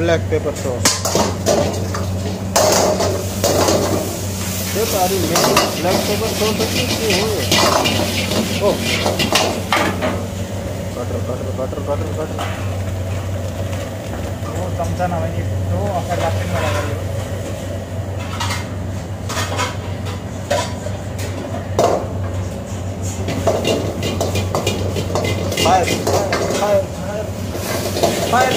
black pepper sauce. Are you making black pepper sauce? Oh, butter. वो चमचा नवाई तो अगर लास्ट में लगा दियो Fire.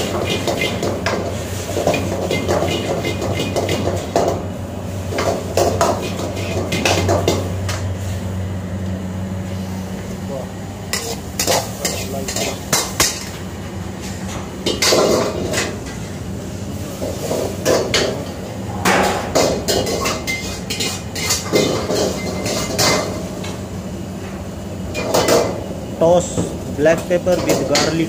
Toss black pepper with garlic.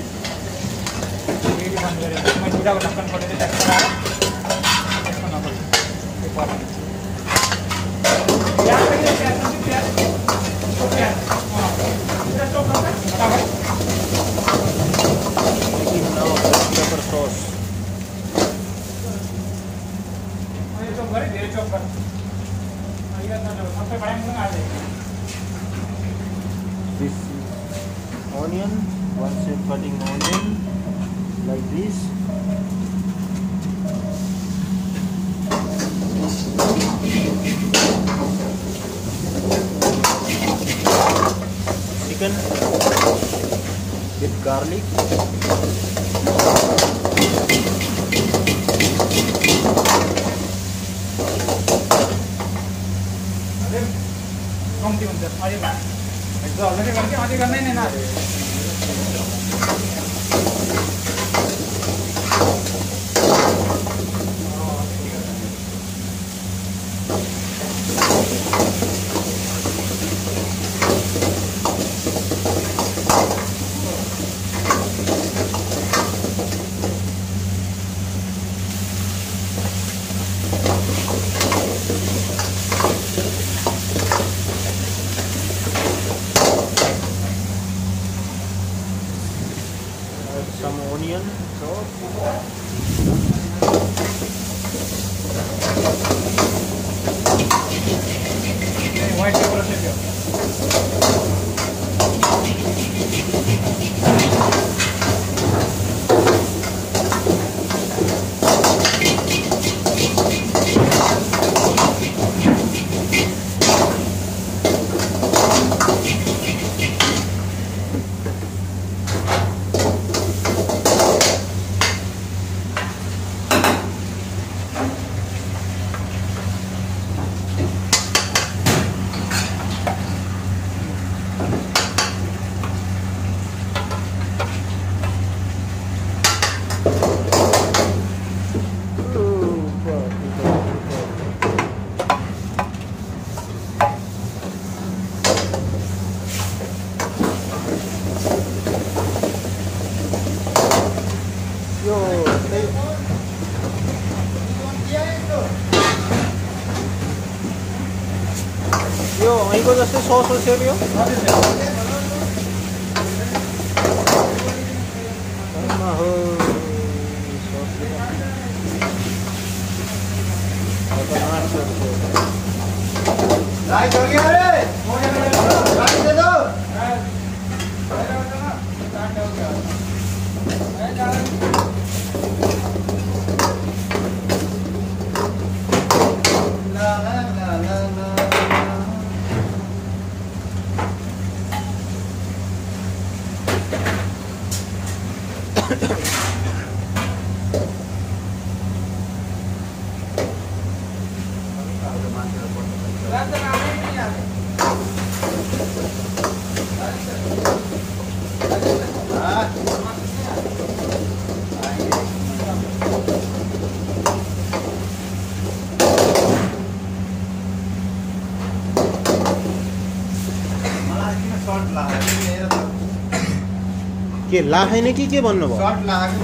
Making now black pepper sauce. This onion, once you're cutting onion like this. Chicken with garlic. Already करके आगे करना ही नहीं ना Some onion sauce. White pepper से दियो Yo, iko जस्तै सस हो सेरियो हो राइट हो गया रे राइट दे दो के लाखैन कि के भन्नुभयो शॉट लाग्यो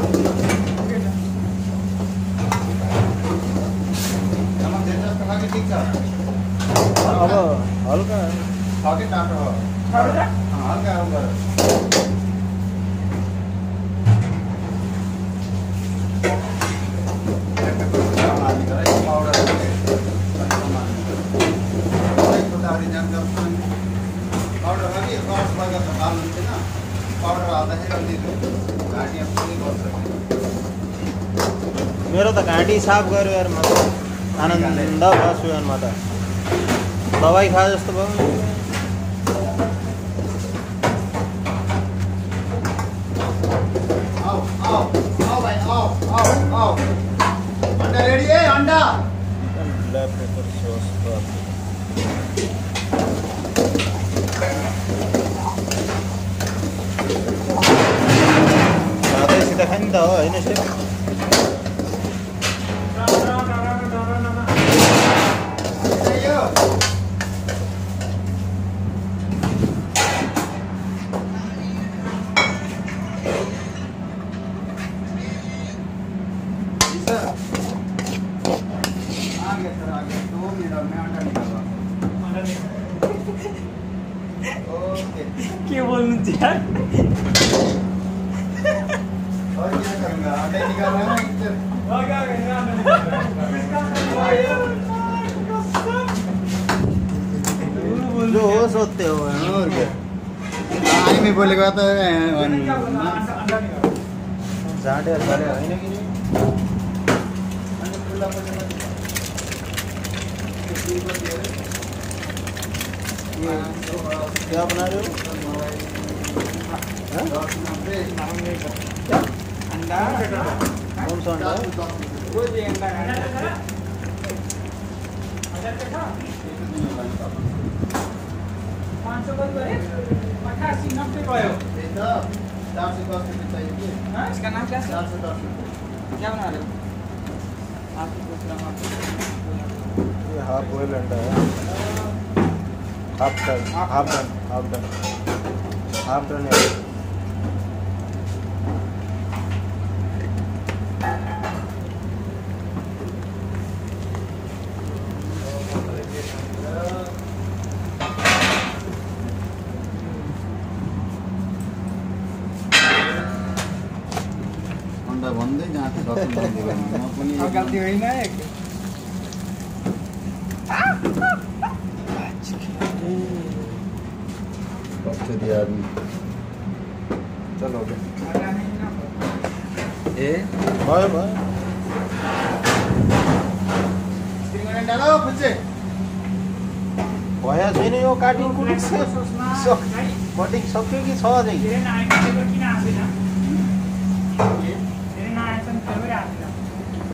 नमक धेरै जस्तो खाके ठीक छ अब हल्का खाके टाटो हो हल्का हल्का हरिजनका पाउडर अलि क्रस गरेर हाल्नु थिएन पाउडर हाल्दाखेरि अलि घाँटी पनि गर्छ मेरो त घाँटी साफ गर्यो यार म आनन्द बस्छु यार म त दबाई खा जस्तो भयो आओ भाइ आओ अंडा रेडी है अंडा ब्लैक पेपर सॉस सादैसित खाने त हो होइन सेफ के बोल्नु यार और क्या करूंगा अंडा निकालना है इधर जो हो सोते हो और क्या आई में बोलेगा तो झाँटेर गरे होइन कि क्या बना रहे हो अंडा कौन सा अंडा कोई भी अंडा इसका नाम क्या है? क्या बना रहे हो? आपकी दूसरा ये हाफ बॉयल अंडा है हाफ डन है अंडा भन्दै जान्छ म पनि गलती हुई ना एक कच्चे दिया आदमी चलो ए भयो भयो तिमीले डालो खुच्चे भया छैन यो काटिङ कुटिङ कटिङ सक्यो कि छ अझै